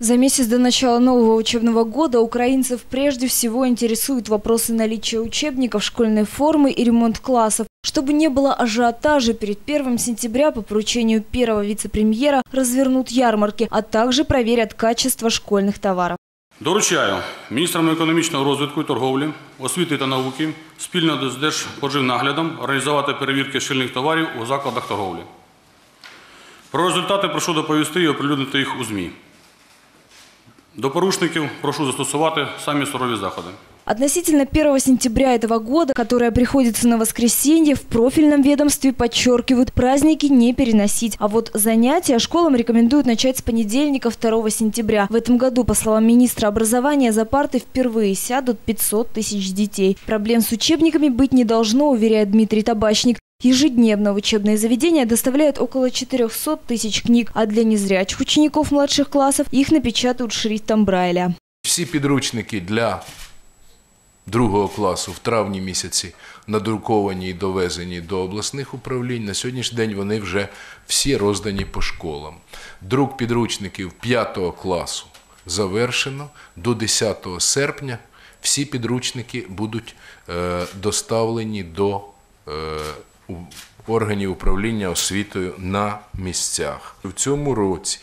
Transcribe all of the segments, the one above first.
За месяц до начала нового учебного года украинцев прежде всего интересуют вопросы наличия учебников, школьной формы и ремонт классов. Чтобы не было ажиотажа, перед 1 сентября по поручению первого вице-премьера развернут ярмарки, а также проверят качество школьных товаров. Доручаю міністрам економічного розвитку і торговлі, освіти та науки спільно з Держпоживнаглядом організувати перевірки шкільних товарів у закладах торговлі. Про результати прошу доповісти і оприлюднити їх у ЗМІ. До порушників прошу застосувати самі сурові заходи. Относительно 1 сентября этого года, которое приходится на воскресенье, в профильном ведомстве подчеркивают, праздники не переносить. А вот занятия школам рекомендуют начать с понедельника 2 сентября. В этом году, по словам министра образования, за парты впервые сядут 500 тысяч детей. Проблем с учебниками быть не должно, уверяет Дмитрий Табачник. Ежедневно в учебные заведения доставляют около 400 тысяч книг, а для незрячих учеников младших классов их напечатают шрифтом Брайля. Всі підручники для 2 класу в травні місяці надруковані і довезені до обласних управлінь. На сьогоднішній день вони вже всі роздані по школам. Друк підручників 5 класу завершено. До 10 серпня всі підручники будуть доставлені до органів управління освітою на місцях. В цьому році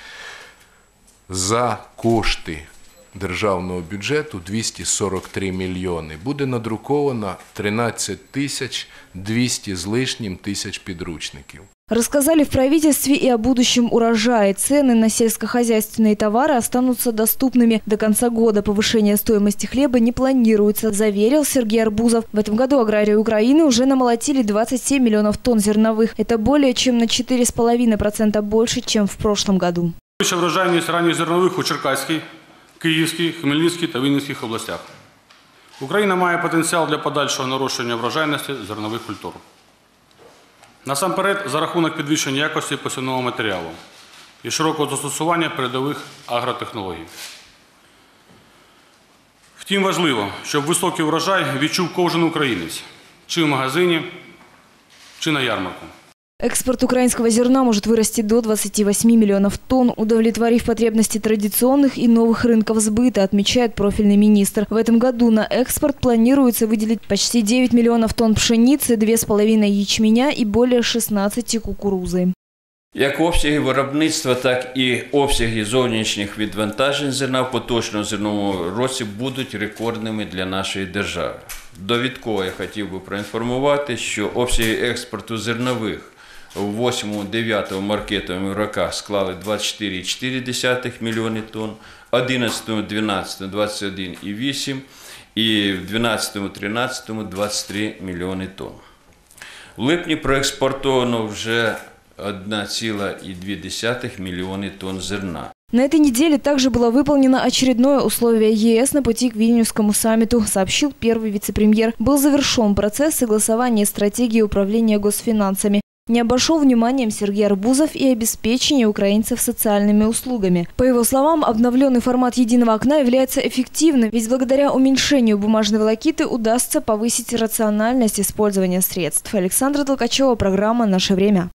за кошти державного бюджету 243 мільйони. Буде надруковано 13 200 з лишнім тисяч підручників. Рассказали в правительстве и о будущем урожае. Цены на сельскохозяйственные товары останутся доступными до конца года. Повышение стоимости хлеба не планируется, заверил Сергей Арбузов. В этом году аграрии Украины уже намолотили 27 миллионов тонн зерновых. Это более чем на 4,5% больше, чем в прошлом году. Вища врожайність ранніх зернових у Черкаській, Київській, Хмельницькій та Вінницьких областях. Україна має потенціал для подальшого нарощування врожайності зернових культур. Насамперед, за рахунок підвищення якості посівного матеріалу і широкого застосування передових агротехнологій. Втім, важливо, щоб високий врожай відчув кожен українець, чи в магазині, чи на ярмарку. Экспорт украинского зерна может вырасти до 28 миллионов тонн, удовлетворив потребности традиционных и новых рынков сбыта, отмечает профильный министр. В этом году на экспорт планируется выделить почти 9 миллионов тонн пшеницы, 2,5 ячменя и более 16 кукурузы. Як обсяги виробництва, так і обсяги зовнішніх відвантажень зерна в поточному зерновому році будуть рекордними для нашої держави. Довідково я хотів би проінформувати, що обсяги експорту зернових в 8-9 маркетовому роках склали 24,4 мільйони тонн, 11-12 – 21,8 і в 12-13 – 23 мільйони тонн. В липні проекспортовано вже 1,2 миллиона тонн зерна. На этой неделе также было выполнено очередное условие ЕС на пути к Вильнюсскому саммиту, сообщил первый вице-премьер. Был завершен процесс согласования стратегии управления госфинансами. Не обошел вниманием Сергей Арбузов и обеспечение украинцев социальными услугами. По его словам, обновленный формат единого окна является эффективным, ведь благодаря уменьшению бумажной волокиты удастся повысить рациональность использования средств. Александра Толкачева, программа «Наше время».